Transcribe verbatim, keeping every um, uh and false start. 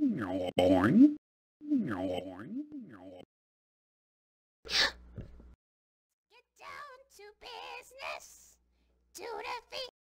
boing. Get down to business. To the feet.